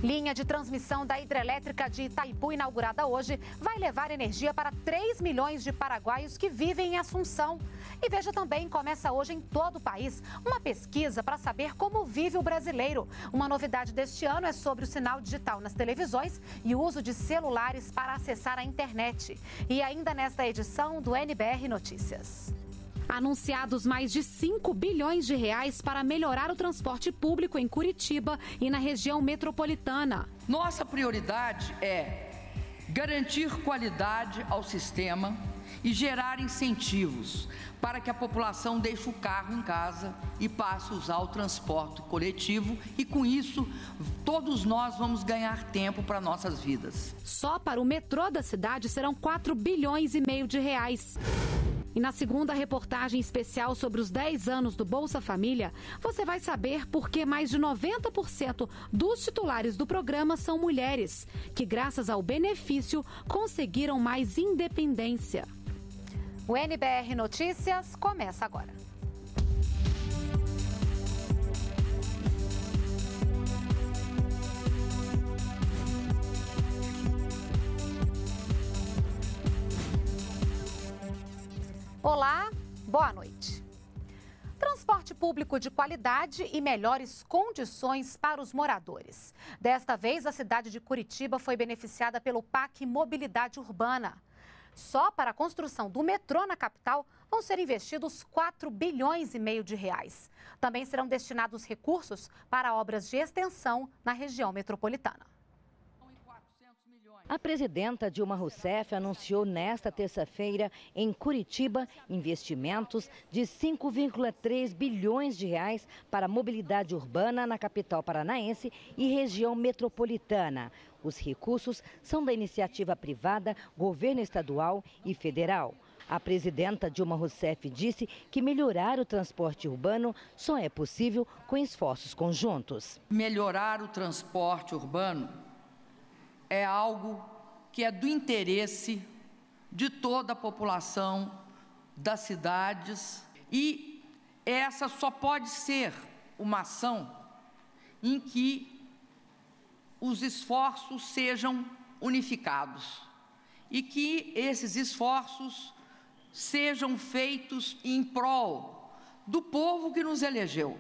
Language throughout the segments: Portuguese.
Linha de transmissão da hidrelétrica de Itaipu, inaugurada hoje, vai levar energia para 3 milhões de paraguaios que vivem em Assunção. E veja também, começa hoje em todo o país uma pesquisa para saber como vive o brasileiro. Uma novidade deste ano é sobre o sinal digital nas televisões e o uso de celulares para acessar a internet. E ainda nesta edição do NBR Notícias. Anunciados mais de 5 bilhões de reais para melhorar o transporte público em Curitiba e na região metropolitana. Nossa prioridade é garantir qualidade ao sistema e gerar incentivos para que a população deixe o carro em casa e passe a usar o transporte coletivo e, com isso, todos nós vamos ganhar tempo para nossas vidas. Só para o metrô da cidade serão 4 bilhões e meio de reais. E na segunda reportagem especial sobre os 10 anos do Bolsa Família, você vai saber por que mais de 90% dos titulares do programa são mulheres, que graças ao benefício conseguiram mais independência. O NBR Notícias começa agora. Olá, boa noite. Transporte público de qualidade e melhores condições para os moradores. Desta vez, a cidade de Curitiba foi beneficiada pelo PAC Mobilidade Urbana. Só para a construção do metrô na capital vão ser investidos 4 bilhões e meio de reais. Também serão destinados recursos para obras de extensão na região metropolitana. A presidenta Dilma Rousseff anunciou nesta terça-feira, em Curitiba, investimentos de 5,3 bilhões de reais para a mobilidade urbana na capital paranaense e região metropolitana. Os recursos são da iniciativa privada, governo estadual e federal. A presidenta Dilma Rousseff disse que melhorar o transporte urbano só é possível com esforços conjuntos. Melhorar o transporte urbano é algo que é do interesse de toda a população das cidades e essa só pode ser uma ação em que os esforços sejam unificados e que esses esforços sejam feitos em prol do povo que nos elegeu,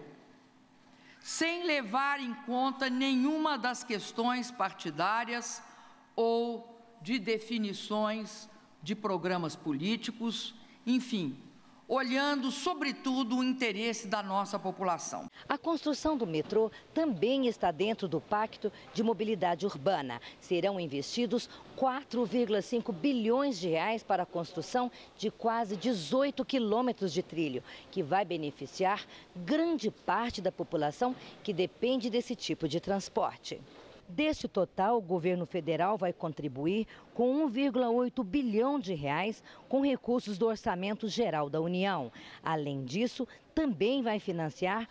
sem levar em conta nenhuma das questões partidárias ou de definições de programas políticos, enfim, olhando sobretudo o interesse da nossa população. A construção do metrô também está dentro do Pacto de Mobilidade Urbana. Serão investidos 4,5 bilhões de reais para a construção de quase 18 quilômetros de trilho, que vai beneficiar grande parte da população que depende desse tipo de transporte. Deste total, o governo federal vai contribuir com 1,8 bilhão de reais com recursos do Orçamento Geral da União. Além disso, também vai financiar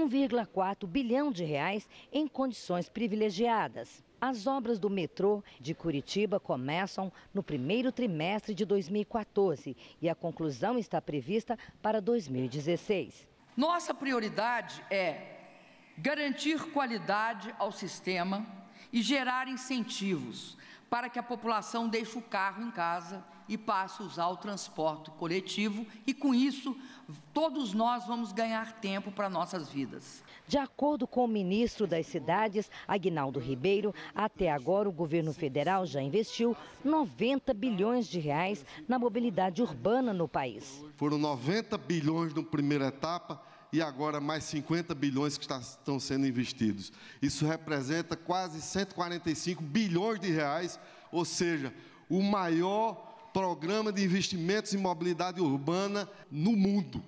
1,4 bilhão de reais em condições privilegiadas. As obras do metrô de Curitiba começam no primeiro trimestre de 2014 e a conclusão está prevista para 2016. Nossa prioridade é garantir qualidade ao sistema e gerar incentivos para que a população deixe o carro em casa e passe a usar o transporte coletivo e, com isso, todos nós vamos ganhar tempo para nossas vidas. De acordo com o ministro das Cidades, Aguinaldo Ribeiro, até agora o governo federal já investiu 90 bilhões de reais na mobilidade urbana no país. Foram 90 bilhões na primeira etapa e agora mais 50 bilhões que estão sendo investidos. Isso representa quase 145 bilhões de reais, ou seja, o maior programa de investimentos em mobilidade urbana no mundo.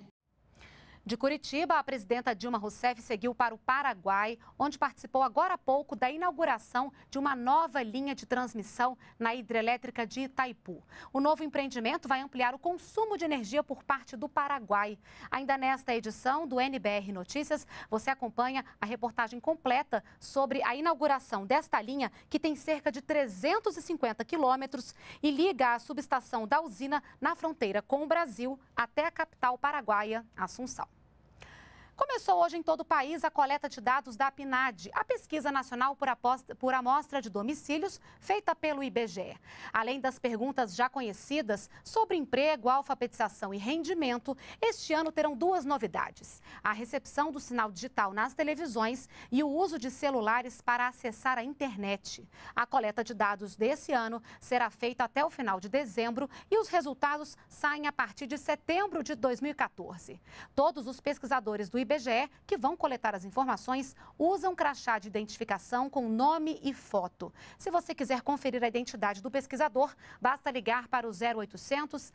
De Curitiba, a presidenta Dilma Rousseff seguiu para o Paraguai, onde participou agora há pouco da inauguração de uma nova linha de transmissão na hidrelétrica de Itaipu. O novo empreendimento vai ampliar o consumo de energia por parte do Paraguai. Ainda nesta edição do NBR Notícias, você acompanha a reportagem completa sobre a inauguração desta linha, que tem cerca de 350 quilômetros e liga a subestação da usina na fronteira com o Brasil até a capital paraguaia, Assunção. Começou hoje em todo o país a coleta de dados da PNAD, a Pesquisa Nacional por Amostra de Domicílios, feita pelo IBGE. Além das perguntas já conhecidas sobre emprego, alfabetização e rendimento, este ano terão duas novidades: a recepção do sinal digital nas televisões e o uso de celulares para acessar a internet. A coleta de dados desse ano será feita até o final de dezembro e os resultados saem a partir de setembro de 2014. Todos os pesquisadores do IBGE que vão coletar as informações usam crachá de identificação com nome e foto. Se você quiser conferir a identidade do pesquisador, basta ligar para o 0800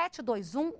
721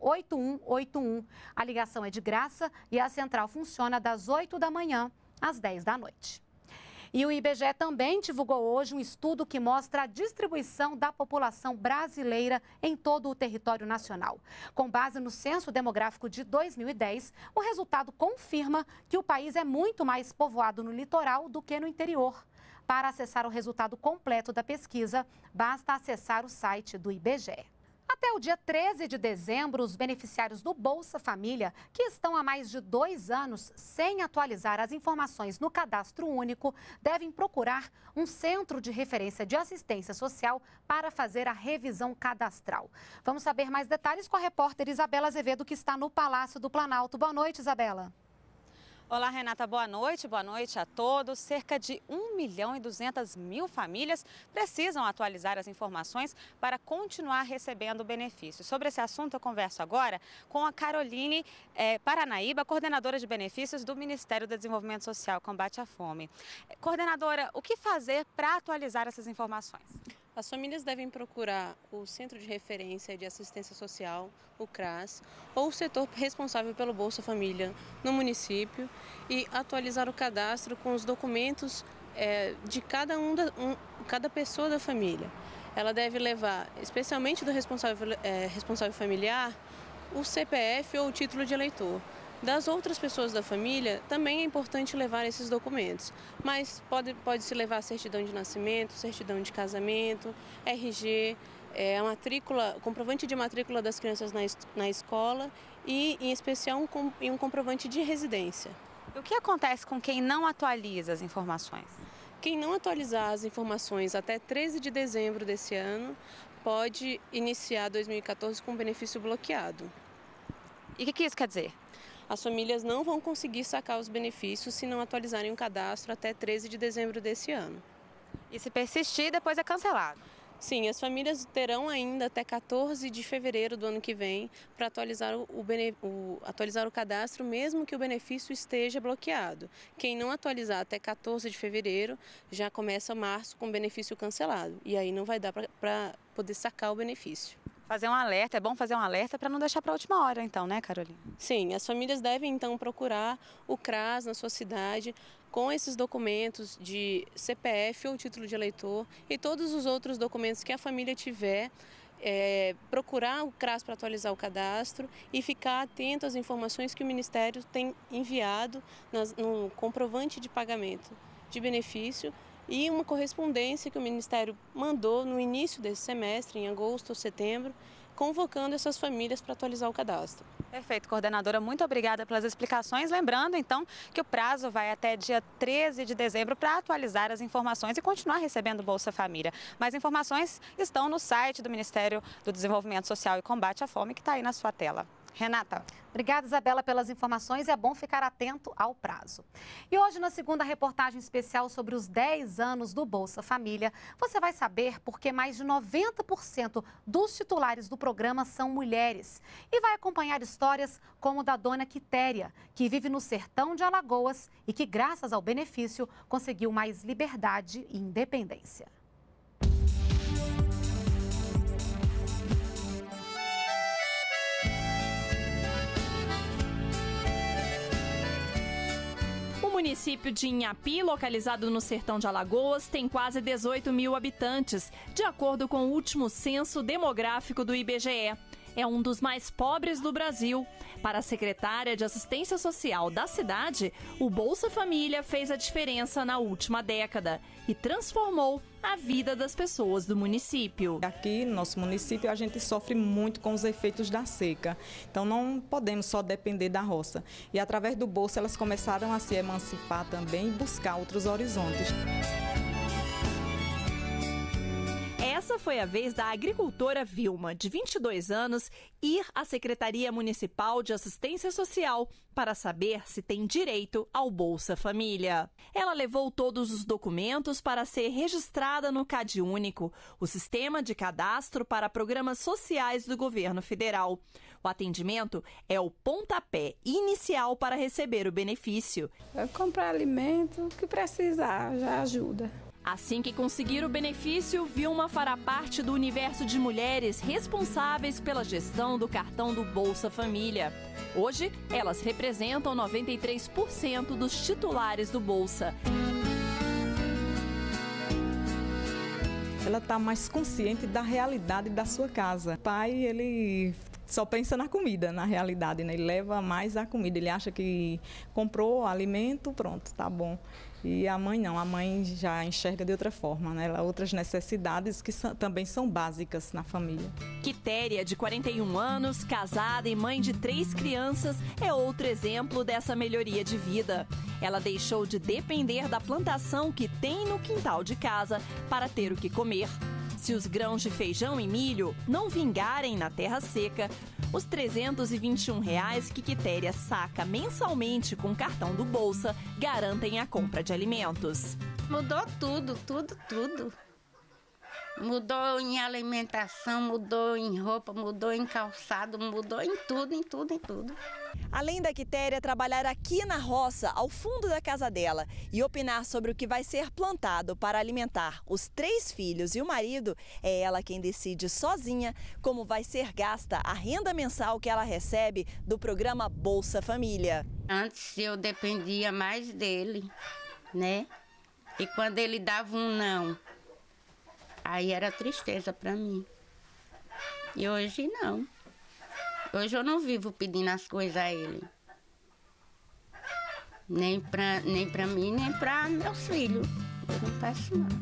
8181. A ligação é de graça e a central funciona das 8 da manhã às 10 da noite. E o IBGE também divulgou hoje um estudo que mostra a distribuição da população brasileira em todo o território nacional. Com base no Censo Demográfico de 2010, o resultado confirma que o país é muito mais povoado no litoral do que no interior. Para acessar o resultado completo da pesquisa, basta acessar o site do IBGE. Até o dia 13 de dezembro, os beneficiários do Bolsa Família, que estão há mais de 2 anos sem atualizar as informações no Cadastro Único, devem procurar um centro de referência de assistência social para fazer a revisão cadastral. Vamos saber mais detalhes com a repórter Isabela Azevedo, que está no Palácio do Planalto. Boa noite, Isabela. Olá, Renata, boa noite a todos. Cerca de 1.200.000 famílias precisam atualizar as informações para continuar recebendo benefícios. Sobre esse assunto, eu converso agora com a Caroline Paranaíba, coordenadora de benefícios do Ministério do Desenvolvimento Social e Combate à Fome. Coordenadora, o que fazer para atualizar essas informações? As famílias devem procurar o Centro de Referência de Assistência Social, o CRAS, ou o setor responsável pelo Bolsa Família no município e atualizar o cadastro com os documentos de cada pessoa da família. Ela deve levar, especialmente do responsável familiar, o CPF ou o título de eleitor. Das outras pessoas da família, também é importante levar esses documentos, mas pode-se levar certidão de nascimento, certidão de casamento, RG, a matrícula, comprovante de matrícula das crianças na escola e, em especial, um comprovante de residência. E o que acontece com quem não atualiza as informações? Quem não atualizar as informações até 13 de dezembro desse ano pode iniciar 2014 com benefício bloqueado. E o que isso quer dizer? As famílias não vão conseguir sacar os benefícios se não atualizarem o cadastro até 13 de dezembro desse ano. E se persistir, depois é cancelado? Sim, as famílias terão ainda até 14 de fevereiro do ano que vem para atualizar atualizar o cadastro, mesmo que o benefício esteja bloqueado. Quem não atualizar até 14 de fevereiro já começa março com benefício cancelado. E aí não vai dar para poder sacar o benefício. Fazer um alerta, é bom fazer um alerta para não deixar para a última hora, então, né, Carolina? Sim, as famílias devem, então, procurar o CRAS na sua cidade com esses documentos de CPF ou título de eleitor e todos os outros documentos que a família tiver, procurar o CRAS para atualizar o cadastro e ficar atento às informações que o Ministério tem enviado no comprovante de pagamento de benefício e uma correspondência que o Ministério mandou no início desse semestre, em agosto ou setembro, convocando essas famílias para atualizar o cadastro. Perfeito, coordenadora, muito obrigada pelas explicações. Lembrando, então, que o prazo vai até dia 13 de dezembro para atualizar as informações e continuar recebendo Bolsa Família. Mais informações estão no site do Ministério do Desenvolvimento Social e Combate à Fome, que está aí na sua tela. Renata. Obrigada, Isabela, pelas informações. É bom ficar atento ao prazo. E hoje, na segunda reportagem especial sobre os 10 anos do Bolsa Família, você vai saber por que mais de 90% dos titulares do programa são mulheres. E vai acompanhar histórias como da dona Quitéria, que vive no sertão de Alagoas e que, graças ao benefício, conseguiu mais liberdade e independência. O município de Inhapi, localizado no sertão de Alagoas, tem quase 18 mil habitantes, de acordo com o último censo demográfico do IBGE. é um dos mais pobres do Brasil. Para a secretária de Assistência Social da cidade, o Bolsa Família fez a diferença na última década e transformou a vida das pessoas do município. Aqui no nosso município a gente sofre muito com os efeitos da seca, então não podemos só depender da roça. E através do Bolsa elas começaram a se emancipar também e buscar outros horizontes. Essa foi a vez da agricultora Vilma, de 22 anos, ir à Secretaria Municipal de Assistência Social para saber se tem direito ao Bolsa Família. Ela levou todos os documentos para ser registrada no CadÚnico, o sistema de cadastro para programas sociais do governo federal. O atendimento é o pontapé inicial para receber o benefício. Comprar alimento, o que precisar, já ajuda. Assim que conseguir o benefício, Vilma fará parte do universo de mulheres responsáveis pela gestão do cartão do Bolsa Família. Hoje, elas representam 93% dos titulares do Bolsa. Ela está mais consciente da realidade da sua casa. O pai, ele só pensa na comida, na realidade, né? Ele leva mais a comida, ele acha que comprou alimento, pronto, tá bom. E a mãe não, a mãe já enxerga de outra forma, né? Outras necessidades que também são básicas na família. Quitéria, de 41 anos, casada e mãe de 3 crianças, é outro exemplo dessa melhoria de vida. Ela deixou de depender da plantação que tem no quintal de casa para ter o que comer. Se os grãos de feijão e milho não vingarem na terra seca, os R$ 321 que Quitéria saca mensalmente com o cartão do Bolsa garantem a compra de alimentos. Mudou tudo. Mudou em alimentação, mudou em roupa, mudou em calçado, mudou em tudo. Além da Quitéria trabalhar aqui na roça, ao fundo da casa dela, e opinar sobre o que vai ser plantado para alimentar os 3 filhos e o marido, é ela quem decide sozinha como vai ser gasta a renda mensal que ela recebe do programa Bolsa Família. Antes eu dependia mais dele, né? E quando ele dava um não, aí era tristeza para mim. E hoje não. Hoje eu não vivo pedindo as coisas a ele. Nem para mim, nem para meus filhos. Eu não peço nada.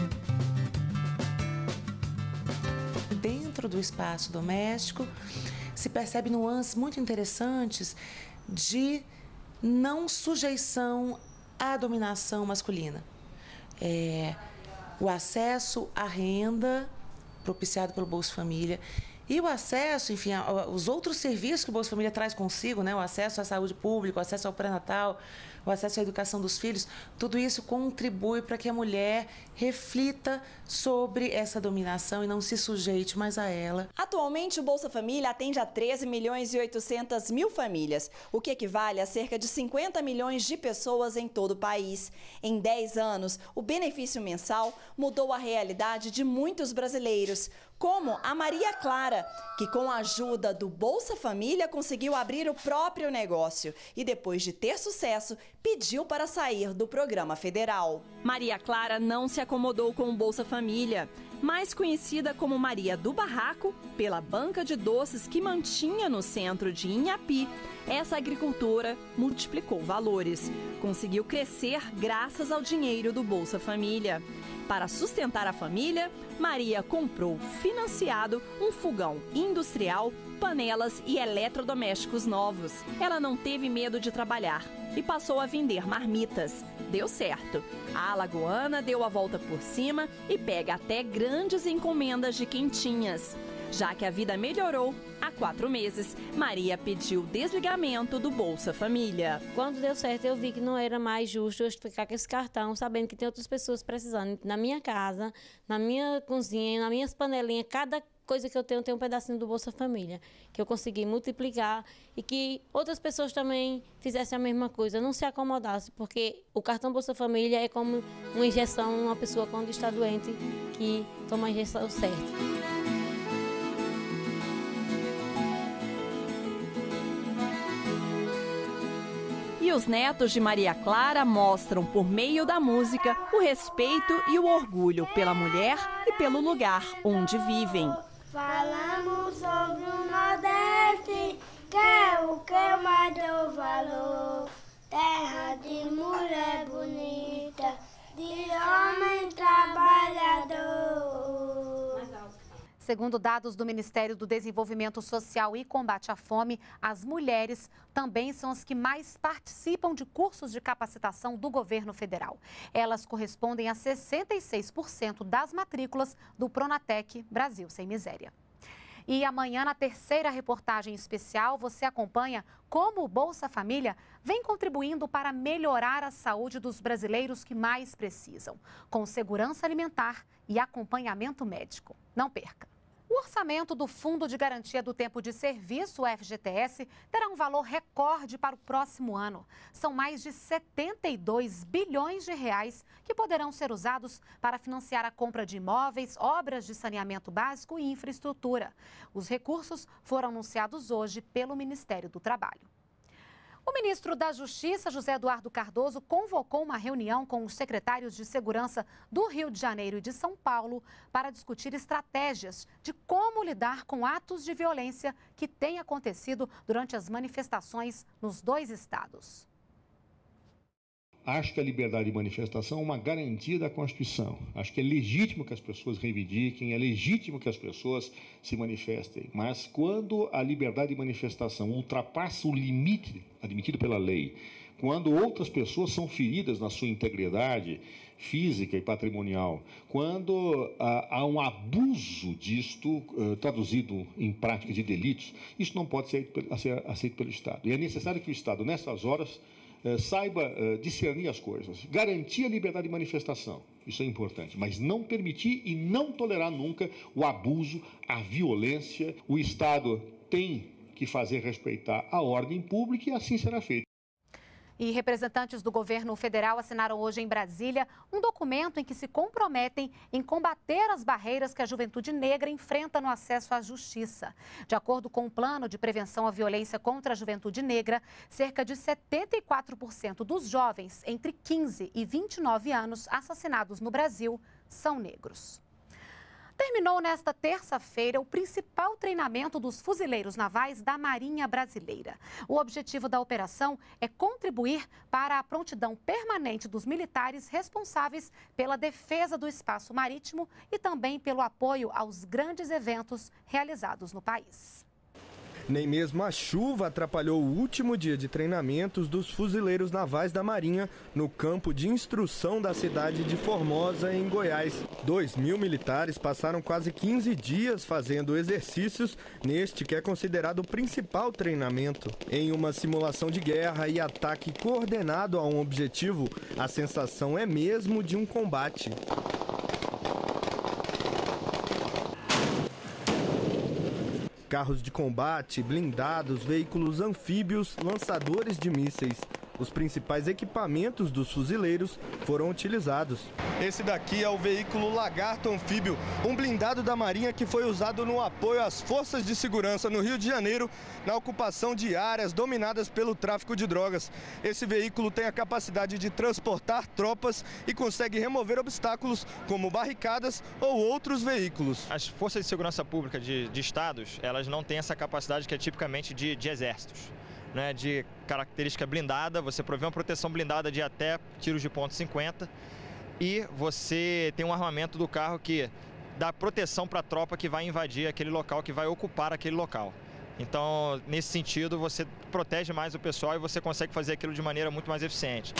Dentro do espaço doméstico, se percebe nuances muito interessantes de não sujeição à dominação masculina. O acesso à renda propiciado pelo Bolsa Família e o acesso, enfim, os outros serviços que o Bolsa Família traz consigo, né? O acesso à saúde pública, o acesso ao pré-natal, o acesso à educação dos filhos, tudo isso contribui para que a mulher reflita sobre essa dominação e não se sujeite mais a ela. Atualmente, o Bolsa Família atende a 13.800.000 famílias, o que equivale a cerca de 50 milhões de pessoas em todo o país. Em 10 anos, o benefício mensal mudou a realidade de muitos brasileiros, como a Maria Clara, que com a ajuda do Bolsa Família conseguiu abrir o próprio negócio e depois de ter sucesso, pediu para sair do programa federal. Maria Clara não se acomodou com o Bolsa Família. Mais conhecida como Maria do Barraco, pela banca de doces que mantinha no centro de Inhapi, essa agricultora multiplicou valores. Conseguiu crescer graças ao dinheiro do Bolsa Família. Para sustentar a família, Maria comprou, financiado, um fogão industrial, panelas e eletrodomésticos novos. Ela não teve medo de trabalhar e passou a vender marmitas. Deu certo. A alagoana deu a volta por cima e pega até grandes encomendas de quentinhas. Já que a vida melhorou, há 4 meses, Maria pediu desligamento do Bolsa Família. Quando deu certo, eu vi que não era mais justo eu ficar com esse cartão, sabendo que tem outras pessoas precisando. Na minha casa, na minha cozinha, nas minhas panelinhas, cada coisa que eu tenho, tem um pedacinho do Bolsa Família, que eu consegui multiplicar e que outras pessoas também fizessem a mesma coisa, não se acomodassem, porque o cartão Bolsa Família é como uma injeção, uma pessoa quando está doente, que toma a injeção certa. E os netos de Maria Clara mostram, por meio da música, o respeito e o orgulho pela mulher e pelo lugar onde vivem. Falamos sobre o nosso o que mais dou valor. Terra de mulher bonita, de homem trabalhador. Segundo dados do Ministério do Desenvolvimento Social e Combate à Fome, as mulheres também são as que mais participam de cursos de capacitação do governo federal. Elas correspondem a 66% das matrículas do Pronatec Brasil Sem Miséria. E amanhã, na terceira reportagem especial, você acompanha como o Bolsa Família vem contribuindo para melhorar a saúde dos brasileiros que mais precisam, com segurança alimentar e acompanhamento médico. Não perca! O orçamento do Fundo de Garantia do Tempo de Serviço, o FGTS, terá um valor recorde para o próximo ano. São mais de 72 bilhões de reais que poderão ser usados para financiar a compra de imóveis, obras de saneamento básico e infraestrutura. Os recursos foram anunciados hoje pelo Ministério do Trabalho. O ministro da Justiça, José Eduardo Cardoso, convocou uma reunião com os secretários de Segurança do Rio de Janeiro e de São Paulo para discutir estratégias de como lidar com atos de violência que têm acontecido durante as manifestações nos dois estados. Acho que a liberdade de manifestação é uma garantia da Constituição. Acho que é legítimo que as pessoas reivindiquem, é legítimo que as pessoas se manifestem. Mas quando a liberdade de manifestação ultrapassa o limite admitido pela lei, quando outras pessoas são feridas na sua integridade física e patrimonial, quando há um abuso disto, traduzido em prática de delitos, isso não pode ser aceito pelo Estado. E é necessário que o Estado, nessas horas, saiba discernir as coisas, garantir a liberdade de manifestação, isso é importante, mas não permitir e não tolerar nunca o abuso, a violência. O Estado tem que fazer respeitar a ordem pública e assim será feito. E representantes do governo federal assinaram hoje em Brasília um documento em que se comprometem em combater as barreiras que a juventude negra enfrenta no acesso à justiça. De acordo com o Plano de Prevenção à Violência contra a Juventude Negra, cerca de 74% dos jovens entre 15 e 29 anos assassinados no Brasil são negros. Terminou nesta terça-feira o principal treinamento dos fuzileiros navais da Marinha Brasileira. O objetivo da operação é contribuir para a prontidão permanente dos militares responsáveis pela defesa do espaço marítimo e também pelo apoio aos grandes eventos realizados no país. Nem mesmo a chuva atrapalhou o último dia de treinamentos dos fuzileiros navais da Marinha no campo de instrução da cidade de Formosa, em Goiás. 2.000 militares passaram quase 15 dias fazendo exercícios neste que é considerado o principal treinamento. Em uma simulação de guerra e ataque coordenado a um objetivo, a sensação é mesmo de um combate. Carros de combate, blindados, veículos anfíbios, lançadores de mísseis. Os principais equipamentos dos fuzileiros foram utilizados. Esse daqui é o veículo Lagarto Anfíbio, um blindado da Marinha que foi usado no apoio às forças de segurança no Rio de Janeiro, na ocupação de áreas dominadas pelo tráfico de drogas. Esse veículo tem a capacidade de transportar tropas e consegue remover obstáculos como barricadas ou outros veículos. As forças de segurança pública de estados, elas não têm essa capacidade que é tipicamente de exércitos. Né, de característica blindada, você provê uma proteção blindada de até tiros de ponto .50 e você tem um armamento do carro que dá proteção para a tropa que vai invadir aquele local, que vai ocupar aquele local. Então, nesse sentido, você protege mais o pessoal e você consegue fazer aquilo de maneira muito mais eficiente.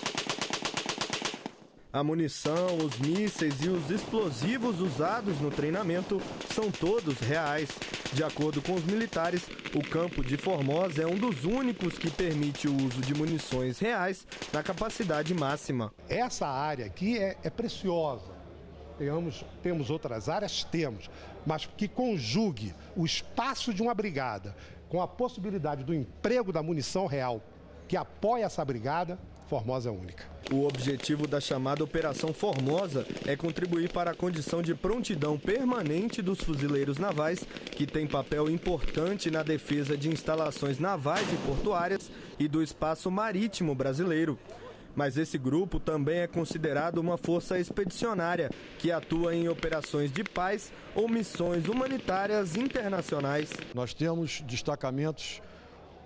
A munição, os mísseis e os explosivos usados no treinamento são todos reais. De acordo com os militares, o campo de Formosa é um dos únicos que permite o uso de munições reais na capacidade máxima. Essa área aqui é preciosa. Temos outras áreas? Temos. Mas que conjugue o espaço de uma brigada com a possibilidade do emprego da munição real que apoia essa brigada, Formosa é única. O objetivo da chamada Operação Formosa é contribuir para a condição de prontidão permanente dos fuzileiros navais, que tem papel importante na defesa de instalações navais e portuárias e do espaço marítimo brasileiro. Mas esse grupo também é considerado uma força expedicionária, que atua em operações de paz ou missões humanitárias internacionais. Nós temos destacamentos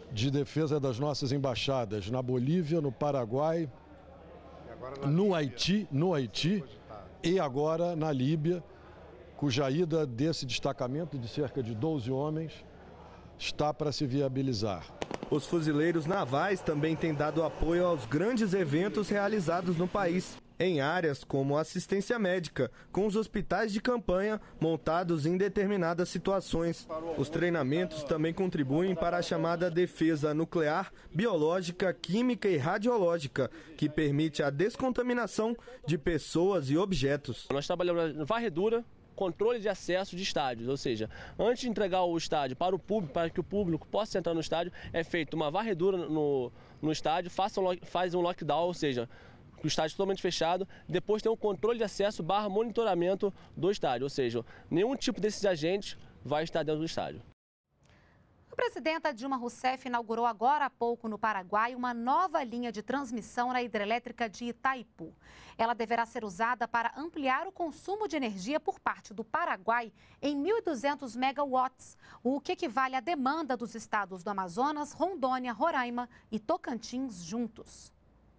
de defesa das nossas embaixadas na Bolívia, no Paraguai, no Haiti e agora na Líbia, cuja ida desse destacamento de cerca de 12 homens está para se viabilizar. Os fuzileiros navais também têm dado apoio aos grandes eventos realizados no país, em áreas como assistência médica, com os hospitais de campanha montados em determinadas situações. Os treinamentos também contribuem para a chamada defesa nuclear, biológica, química e radiológica, que permite a descontaminação de pessoas e objetos. Nós trabalhamos na varredura, controle de acesso de estádios, ou seja, antes de entregar o estádio para o público, para que o público possa entrar no estádio, é feita uma varredura no estádio, faz um lockdown, ou seja, o estádio totalmente fechado, depois tem um controle de acesso / monitoramento do estádio, ou seja, nenhum tipo desses agentes vai estar dentro do estádio. A presidenta Dilma Rousseff inaugurou agora há pouco no Paraguai uma nova linha de transmissão na hidrelétrica de Itaipu. Ela deverá ser usada para ampliar o consumo de energia por parte do Paraguai em 1.200 megawatts, o que equivale à demanda dos estados do Amazonas, Rondônia, Roraima e Tocantins juntos.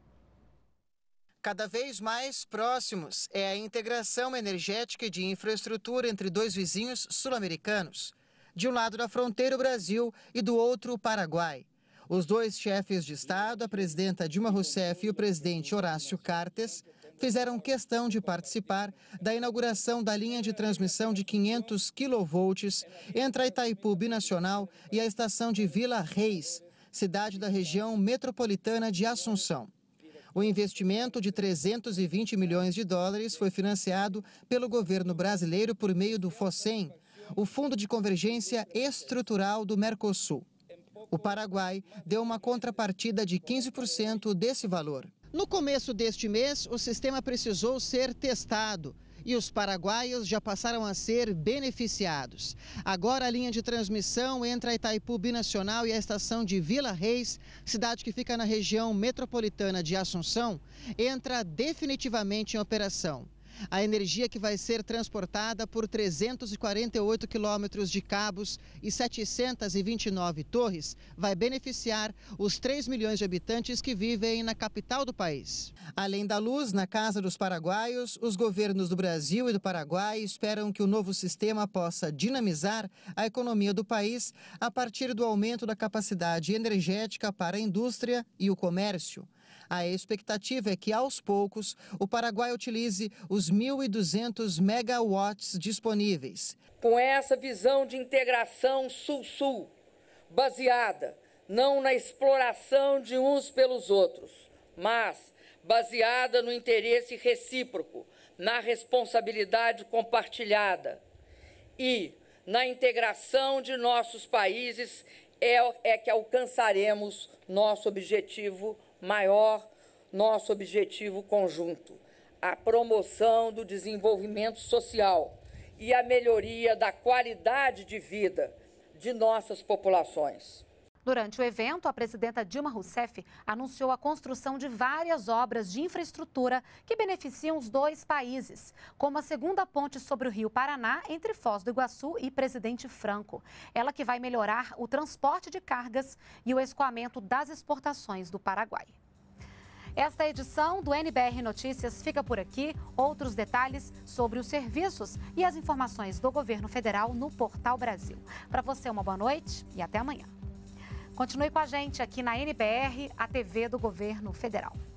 Cada vez mais próximos é a integração energética e de infraestrutura entre dois vizinhos sul-americanos. De um lado da fronteira o Brasil e do outro o Paraguai. Os dois chefes de Estado, a presidenta Dilma Rousseff e o presidente Horácio Cartes, fizeram questão de participar da inauguração da linha de transmissão de 500 kV entre a Itaipu Binacional e a estação de Vila Reis, cidade da região metropolitana de Assunção. O investimento de 320 milhões de dólares foi financiado pelo governo brasileiro por meio do FOSEM, o Fundo de Convergência Estrutural do Mercosul. O Paraguai deu uma contrapartida de 15% desse valor. No começo deste mês, o sistema precisou ser testado e os paraguaios já passaram a ser beneficiados. Agora a linha de transmissão entre a Itaipu Binacional e a estação de Vila Reis, cidade que fica na região metropolitana de Assunção, entra definitivamente em operação. A energia que vai ser transportada por 348 quilômetros de cabos e 729 torres vai beneficiar os 3 milhões de habitantes que vivem na capital do país. Além da luz na casa dos paraguaios, os governos do Brasil e do Paraguai esperam que o novo sistema possa dinamizar a economia do país a partir do aumento da capacidade energética para a indústria e o comércio. A expectativa é que, aos poucos, o Paraguai utilize os 1.200 megawatts disponíveis. Com essa visão de integração sul-sul, baseada não na exploração de uns pelos outros, mas baseada no interesse recíproco, na responsabilidade compartilhada e na integração de nossos países, é que alcançaremos nosso objetivo maior, nosso objetivo conjunto, a promoção do desenvolvimento social e a melhoria da qualidade de vida de nossas populações. Durante o evento, a presidenta Dilma Rousseff anunciou a construção de várias obras de infraestrutura que beneficiam os dois países, como a segunda ponte sobre o Rio Paraná, entre Foz do Iguaçu e Presidente Franco. Ela que vai melhorar o transporte de cargas e o escoamento das exportações do Paraguai. Esta edição do NBR Notícias fica por aqui. Outros detalhes sobre os serviços e as informações do governo federal no Portal Brasil. Para você, uma boa noite e até amanhã. Continue com a gente aqui na NBR, a TV do Governo Federal.